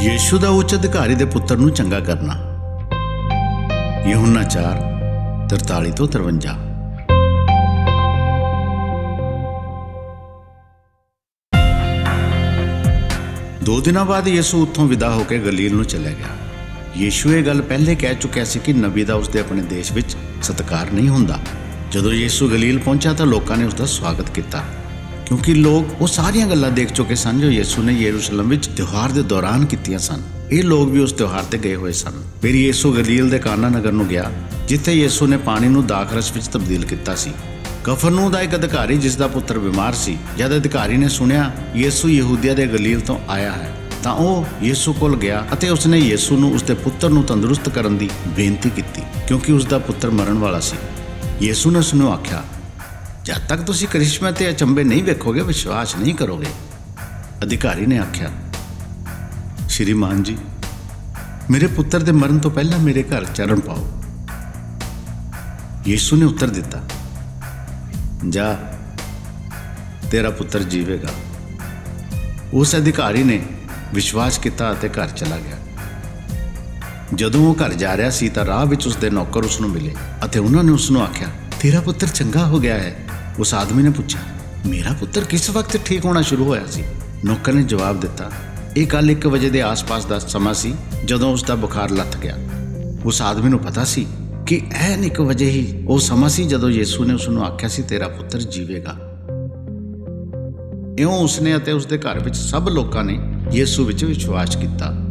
ਯੀਸ਼ੂ ਦਾ ਉੱਚ ਅਧਿਕਾਰੀ ਦੇ ਪੁੱਤਰ ਨੂੰ ਚੰਗਾ ਕਰਨਾ। ਯਹੋਨਾ 4:43 ਤੋਂ 53। ਦੋ ਦਿਨਾਂ ਬਾਅਦ ਯीशु ਉੱਥੋਂ ਵਿਦਾ ਹੋ ਕੇ ਗਲੀਲ ਨੂੰ ਚਲਿਆ ਗਿਆ। ਯीशु ਇਹ ਗੱਲ ਪਹਿਲੇ ਕਹਿ ਚੁੱਕਿਆ ਸੀ ਕਿ ਨਬੀ ਦਾ ਉਸਦੇ ਆਪਣੇ ਦੇਸ਼ ਵਿੱਚ ਸਤਿਕਾਰ ਨਹੀਂ ਹੁੰਦਾ। ਜਦੋਂ ਯीशु ਗਲੀਲ ਪਹੁੰਚਾ ਤਾਂ ਲੋਕਾਂ ਨੇ ਉਸਦਾ ਸਵਾਗਤ ਕੀਤਾ, ਕਿਉਂਕਿ ਲੋਕ ਉਹ ਸਾਰੀਆਂ ਗੱਲਾਂ ਦੇਖ ਚੁੱਕੇ ਸਨ ਜੋ ਯीशु ਨੇ ਯਰੂਸ਼ਲਮ ਵਿੱਚ ਤਿਉਹਾਰ ਦੇ ਦੌਰਾਨ ਕੀਤੀਆਂ ਸਨ। ਇਹ ਲੋਕ ਵੀ ਉਸ ਤਿਉਹਾਰ ਤੇ ਗਏ ਹੋਏ ਸਨ। ਫਿਰ ਯीशु ਗਲੀਲ ਦੇ ਕਾਨਾ ਨਗਰ ਨੂੰ ਗਿਆ, ਜਿੱਥੇ ਯीशु ਨੇ ਪਾਣੀ ਨੂੰ ਦਾਖਰਸ ਵਿੱਚ ਤਬਦੀਲ ਕੀਤਾ ਸੀ। ਕਫਰਨਹੂਮ ਦਾ ਇੱਕ ਅਧਿਕਾਰੀ, ਜਿਸ ਦਾ ਪੁੱਤਰ ਬਿਮਾਰ ਸੀ, ਜਦ ਅਧਿਕਾਰੀ ਨੇ ਸੁਣਿਆ ਯीशु ਯਹੂਦੀਆ ਦੇ ਗਲੀਲ ਤੋਂ ਆਇਆ ਹੈ ਤਾਂ ਉਹ ਯीशु ਕੋਲ ਗਿਆ ਅਤੇ ਉਸਨੇ ਯीशु ਨੂੰ ਉਸਦੇ ਪੁੱਤਰ ਨੂੰ ਤੰਦਰੁਸਤ ਕਰਨ ਦੀ ਬੇਨਤੀ ਕੀਤੀ, ਕਿਉਂਕਿ ਉਸਦਾ ਪੁੱਤਰ ਮਰਨ ਵਾਲਾ ਸੀ। ਯीशु ਨੇ ਉਸਨੂੰ ਆਖਿਆ, ਜਦ ਤੱਕ ਤੁਸੀਂ ਕਰਿਸ਼ਮੇ ਤੇ ਅਚੰਭੇ ਨਹੀਂ ਵੇਖੋਗੇ, ਵਿਸ਼ਵਾਸ ਨਹੀਂ ਕਰੋਗੇ। ਅਧਿਕਾਰੀ ਨੇ ਆਖਿਆ, ਸ਼੍ਰੀਮਾਨ ਜੀ, ਮੇਰੇ ਪੁੱਤਰ ਦੇ ਮਰਨ ਤੋਂ ਪਹਿਲਾਂ ਮੇਰੇ ਘਰ ਚਰਨ ਪਾਓ। ਯीशु ਨੇ ਉੱਤਰ ਦਿੱਤਾ, ਜਾ, ਤੇਰਾ ਪੁੱਤਰ ਜੀਵੇਗਾ। ਉਸ ਅਧਿਕਾਰੀ ਨੇ ਵਿਸ਼ਵਾਸ ਕੀਤਾ ਅਤੇ ਘਰ ਚਲਾ ਗਿਆ। ਜਦੋਂ ਉਹ ਘਰ ਜਾ ਰਿਹਾ ਸੀ ਤਾਂ ਰਾਹ ਵਿੱਚ ਉਸਦੇ ਨੌਕਰ ਉਸਨੂੰ ਮਿਲੇ ਅਤੇ ਉਹਨਾਂ ਨੇ ਉਸਨੂੰ ਆਖਿਆ, ਤੇਰਾ ਪੁੱਤਰ ਚੰਗਾ ਹੋ ਗਿਆ ਹੈ। ਉਸ ਆਦਮੀ ਨੇ ਪੁੱਛਿਆ, ਮੇਰਾ ਪੁੱਤਰ ਕਿਸ ਵਕਤ ਠੀਕ ਹੋਣਾ ਸ਼ੁਰੂ ਹੋਇਆ ਸੀ? ਨੌਕਰ ਨੇ ਜਵਾਬ ਦਿੱਤਾ, ਇਹ ਕੱਲ੍ਹ 1 ਵਜੇ ਦੇ ਆਸ-ਪਾਸ ਦਾ ਸਮਾਂ ਸੀ ਜਦੋਂ ਉਸਦਾ ਬੁਖਾਰ ਲੱਥ ਗਿਆ। ਉਸ ਆਦਮੀ ਨੂੰ ਪਤਾ ਸੀ ਕਿ ਐਨ 1 ਵਜੇ ਹੀ ਉਹ ਸਮਾਂ ਸੀ ਜਦੋਂ ਯीशु ਨੇ ਉਸਨੂੰ ਆਖਿਆ ਸੀ, ਤੇਰਾ ਪੁੱਤਰ ਜੀਵੇਗਾ। ਇਉਂ ਉਸਨੇ ਅਤੇ ਉਸਦੇ ਘਰ ਵਿੱਚ ਸਭ ਲੋਕਾਂ ਨੇ ਯीशु ਵਿੱਚ ਵਿਸ਼ਵਾਸ ਕੀਤਾ।